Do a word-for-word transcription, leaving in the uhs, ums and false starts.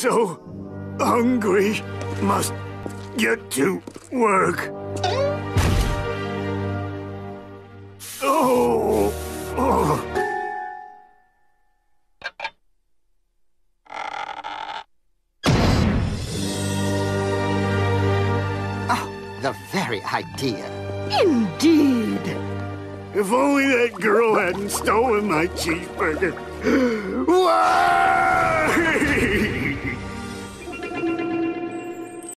so hungry. Must get to work. Oh, oh. Oh, the very idea. Indeed. If only that girl hadn't stolen my cheeseburger. Why?